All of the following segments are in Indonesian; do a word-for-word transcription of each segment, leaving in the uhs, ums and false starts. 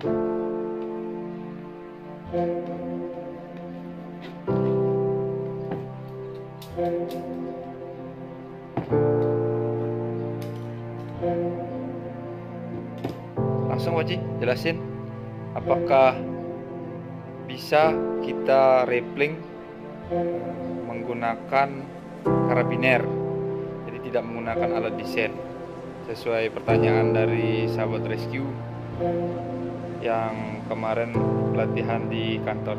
Langsung Waji, jelasin apakah bisa kita rappling menggunakan karabiner, jadi tidak menggunakan alat desain, sesuai pertanyaan dari sahabat rescue yang kemarin pelatihan di kantor.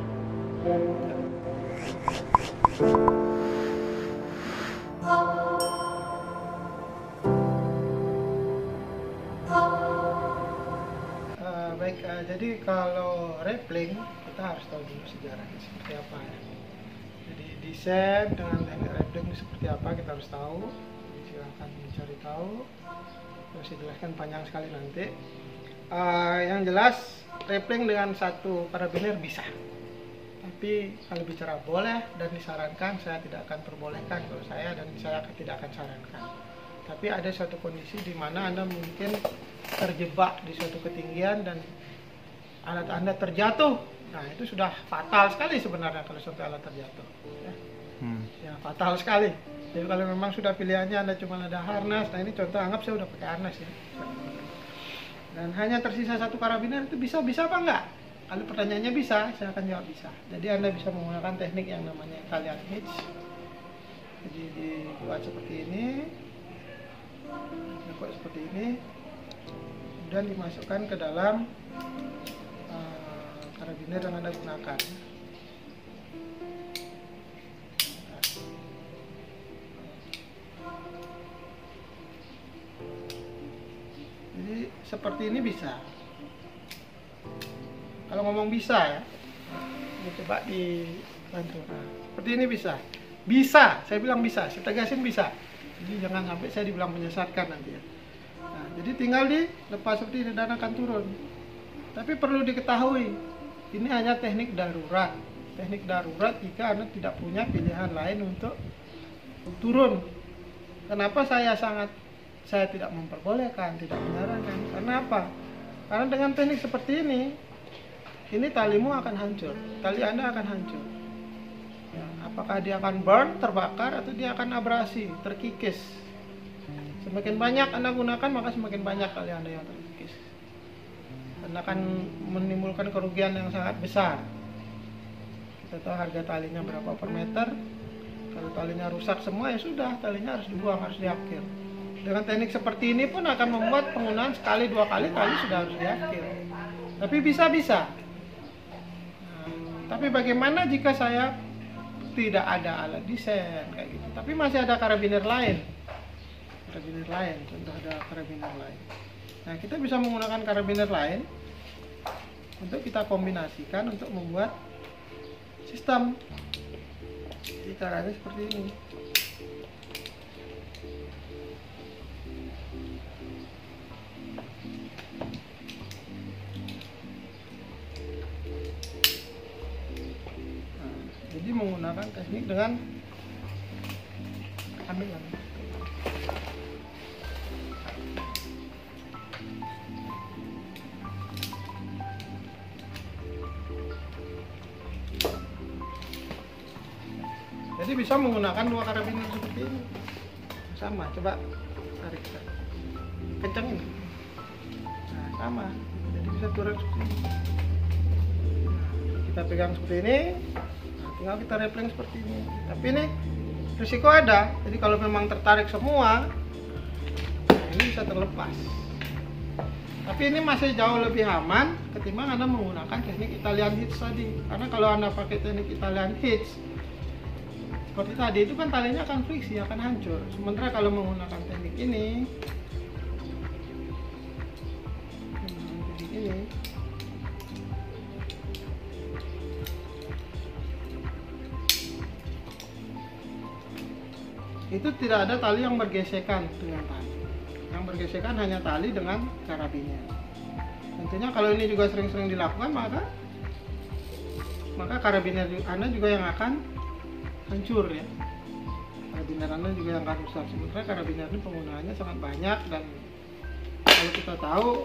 Uh, baik, uh, jadi kalau rappling kita harus tahu dulu sejarahnya seperti apa ya. Jadi desain dengan teknik rappling seperti apa kita harus tahu. Silahkan mencari tahu. Terus saya jelaskan panjang sekali nanti. Uh, yang jelas rappling dengan satu karabiner bisa. Tapi kalau bicara boleh dan disarankan, saya tidak akan perbolehkan kalau saya, dan saya tidak akan sarankan. Tapi ada suatu kondisi di mana Anda mungkin terjebak di suatu ketinggian dan alat Anda terjatuh. Nah, itu sudah fatal sekali sebenarnya kalau sampai alat terjatuh. Ya, hmm. ya fatal sekali. Jadi kalau memang sudah pilihannya Anda cuma ada harness, nah ini contoh, anggap saya udah pakai harness ya. Dan hanya tersisa satu karabiner, itu bisa bisa apa enggak? Kalau pertanyaannya bisa, saya akan jawab bisa. Jadi Anda bisa menggunakan teknik yang namanya Italian hitch. Jadi dibuat seperti ini, dibuat seperti ini, dan dimasukkan ke dalam uh, karabiner yang Anda gunakan. Jadi seperti ini bisa. Kalau ngomong bisa ya, ini coba dibantu. Nah, seperti ini bisa, bisa. Saya bilang bisa, saya tegasin bisa. Jadi jangan sampai saya dibilang menyesatkan nanti ya. Nah, jadi tinggal dilepas seperti ini dan akan turun. Tapi perlu diketahui, ini hanya teknik darurat. Teknik darurat jika Anda tidak punya pilihan lain untuk turun. Kenapa saya sangat saya tidak memperbolehkan, tidak menyarankan? Karena apa? Karena dengan teknik seperti ini, ini talimu akan hancur, tali Anda akan hancur. Ya, apakah dia akan burn, terbakar, atau dia akan abrasi, terkikis. Semakin banyak Anda gunakan, maka semakin banyak tali Anda yang terkikis. Dan akan menimbulkan kerugian yang sangat besar. Kita tahu harga talinya berapa per meter. Kalau talinya rusak semua, ya sudah, talinya harus dibuang, harus diakir. Dengan teknik seperti ini pun akan membuat penggunaan sekali dua kali tali sudah harus diakir. Tapi bisa-bisa. Tapi bagaimana jika saya tidak ada alat desain kayak gitu, tapi masih ada karabiner lain, karabiner lain, contoh ada karabiner lain. Nah, kita bisa menggunakan karabiner lain untuk kita kombinasikan untuk membuat sistem. Jadi caranya seperti ini. Jadi menggunakan teknik dengan ambil lagi. Jadi bisa menggunakan dua karabiner seperti ini. Sama, coba tarik kencangin. Nah, sama. Jadi bisa turun seperti ini. Nah, kita pegang seperti ini. Tinggal kita rappling seperti ini. Tapi ini risiko ada. Jadi kalau memang tertarik semua, nah ini bisa terlepas. Tapi ini masih jauh lebih aman ketimbang Anda menggunakan teknik Italian hitch tadi. Karena kalau Anda pakai teknik Italian hitch seperti tadi, itu kan talinya akan friksi, akan hancur. Sementara kalau menggunakan teknik ini, teknik ini itu tidak ada tali yang bergesekan dengan tali. Yang bergesekan hanya tali dengan karabiner. Tentunya kalau ini juga sering-sering dilakukan, maka maka karabiner Anda juga yang akan hancur ya. Karabiner Anda juga yang akan rusak. Sementara karabiner ini penggunaannya sangat banyak, dan kalau kita tahu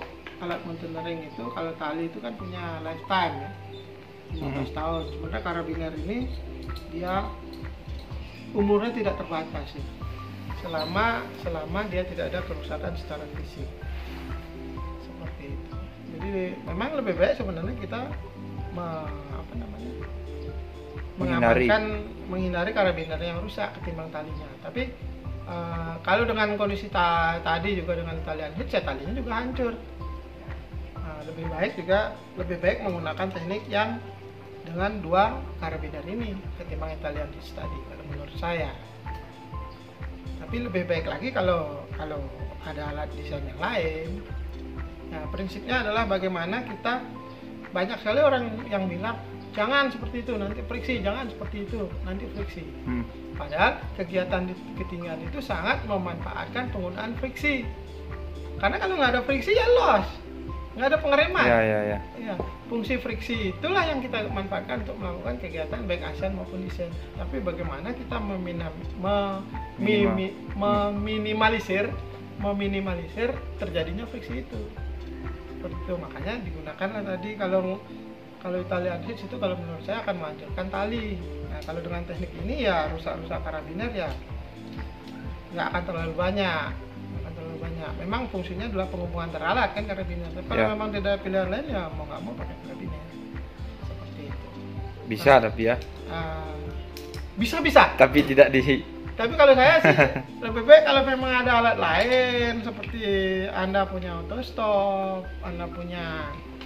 alat mountaineering itu kalau tali itu kan punya lifetime ya, lima belas Mhm. tahun. Sementara karabiner ini dia umurnya tidak terbatas ya. Selama selama dia tidak ada kerusakan secara fisik. Seperti itu. Jadi memang lebih baik sebenarnya kita me- apa namanya? Menghindari. mengamankan menghindari karabiner yang rusak ketimbang talinya. Tapi eh, kalau dengan kondisi ta- tadi juga dengan talian hitch ya talinya juga hancur. Nah, lebih baik juga lebih baik menggunakan teknik yang dengan dua karabiner ini ketimbang talian hitch tadi kalau menurut saya. Tapi lebih baik lagi kalau kalau ada alat desain yang lain. Nah, prinsipnya adalah bagaimana kita banyak sekali orang yang bilang jangan seperti itu nanti friksi, jangan seperti itu nanti friksi. Hmm. Padahal kegiatan di ketinggian itu sangat memanfaatkan penggunaan friksi. Karena kalau nggak ada friksi ya loss, nggak ada pengereman. Ya, ya, ya. Ya, fungsi friksi itulah yang kita manfaatkan untuk melakukan kegiatan baik ASEAN maupun desain. Tapi bagaimana kita memina, me- Minimal. mi- meminimalisir, meminimalisir terjadinya friksi itu. Seperti itu makanya digunakanlah tadi kalau kalau Italian hitch itu kalau menurut saya akan menghancurkan tali. Nah kalau dengan teknik ini ya rusak-rusak karabiner ya nggak akan terlalu banyak, nggak akan terlalu banyak. Memang fungsinya adalah penghubungan antara alat kan karabiner. Tapi kalau Ya. memang tidak ada pilihan lain ya mau nggak mau pakai karabiner. Seperti itu. Bisa tapi ya. Ah, bisa-bisa. Tapi tidak di Tapi kalau saya sih lebih baik kalau memang ada alat lain seperti Anda punya autostop, Anda punya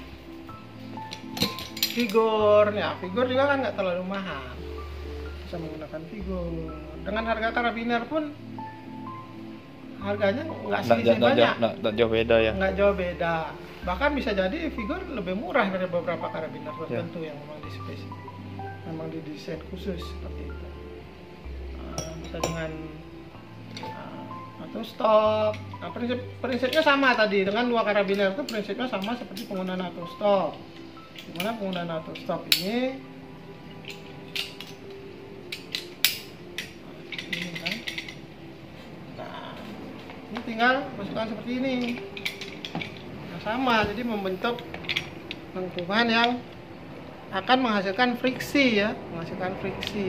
figur, ya figur juga kan nggak terlalu mahal, bisa menggunakan figur. Dengan harga karabiner pun harganya nggak nggak selisih nggak banyak, jauh- nggak- nggak jauh beda ya. nggak jauh beda. Bahkan bisa jadi figur lebih murah dari beberapa karabiner tertentu yang memang dispesi, memang didesain khusus seperti itu. Uh, bisa dengan uh, atau stop. Nah, prinsip prinsipnya sama tadi dengan dua karabiner itu prinsipnya sama seperti penggunaan auto stop. Dimana penggunaan auto stop ini, ini kan, nah ini tinggal masukkan seperti ini. Nah, sama, jadi membentuk lengkungan yang akan menghasilkan friksi ya, menghasilkan friksi.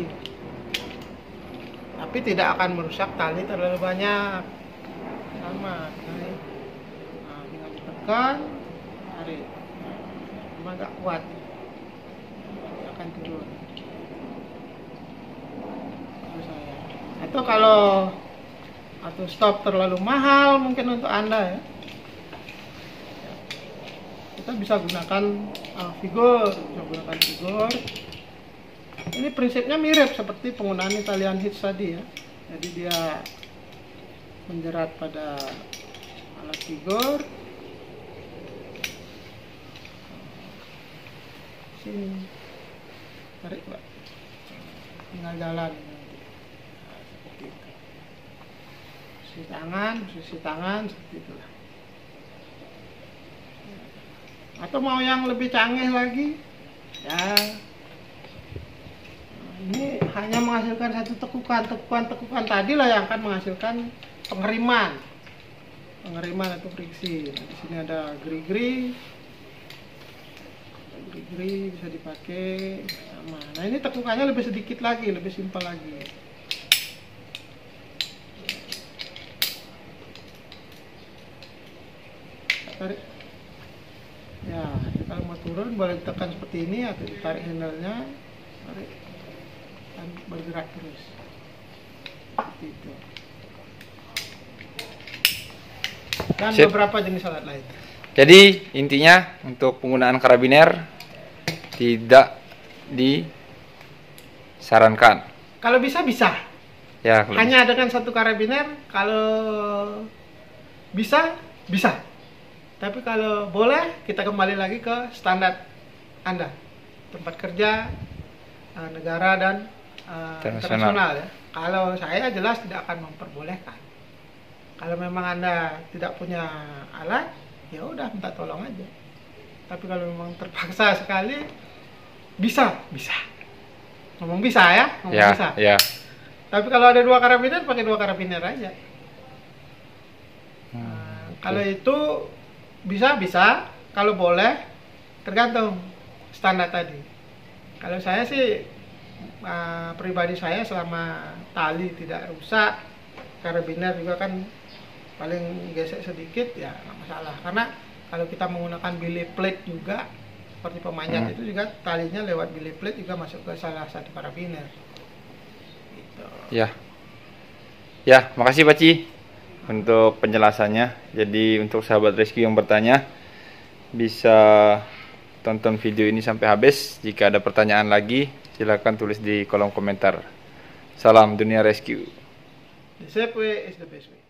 Tapi tidak akan merusak tali terlalu banyak. Sama, tali. Nah, tinggal ditekan, tarik. Cuma nggak kuat, dia akan turun. Itu saya. Itu kalau atau stop terlalu mahal mungkin untuk Anda ya. Kita bisa gunakan uh, figur, bisa gunakan figur. Ini prinsipnya mirip seperti penggunaan Italian hitch tadi ya. Jadi dia menjerat pada alat figur. Sini, tarik Pak. Tinggal jalan. Nah, seperti itu. Posisi tangan, posisi tangan seperti itulah. Atau mau yang lebih canggih lagi, ya. Ini hanya menghasilkan satu tekukan, tekukan-tekukan tadi lah yang akan menghasilkan pengeriman, pengeriman atau friksi. Nah, di sini ada geri-geri, geri-geri bisa dipakai sama. Nah ini tekukannya lebih sedikit lagi, lebih simpel lagi. Tarik. Ya, kalau mau turun boleh ditekan seperti ini atau ditarik handle-nya, tarik. Dan bergerak terus seperti itu. Dan Sip. beberapa jenis alat lain. Jadi intinya untuk penggunaan karabiner tidak disarankan. Kalau bisa bisa. Ya, kalau Hanya dengan satu karabiner. Kalau bisa bisa. Tapi kalau boleh kita kembali lagi ke standar Anda, tempat kerja, eh, negara dan eh, Internasional. internasional ya. Kalau saya jelas tidak akan memperbolehkan. Kalau memang Anda tidak punya alat, ya udah minta tolong aja. Tapi kalau memang terpaksa sekali, bisa, bisa. Ngomong bisa ya, ngomong ya, bisa. ya. Tapi kalau ada dua karabiner, pakai dua karabiner aja. Hmm, Nah, oke. kalau itu bisa bisa, kalau boleh tergantung standar tadi. Kalau saya sih uh, pribadi saya, selama tali tidak rusak, karabiner juga kan paling gesek sedikit ya nggak masalah. Karena kalau kita menggunakan billy plate juga seperti pemanjat, hmm. itu juga talinya lewat billy plate juga masuk ke salah satu karabiner. Gitu. Ya, ya, makasih Pak Ci untuk penjelasannya. Jadi untuk sahabat rescue yang bertanya, bisa tonton video ini sampai habis. Jika ada pertanyaan lagi, silakan tulis di kolom komentar. Salam dunia rescue. The safe way is the best way.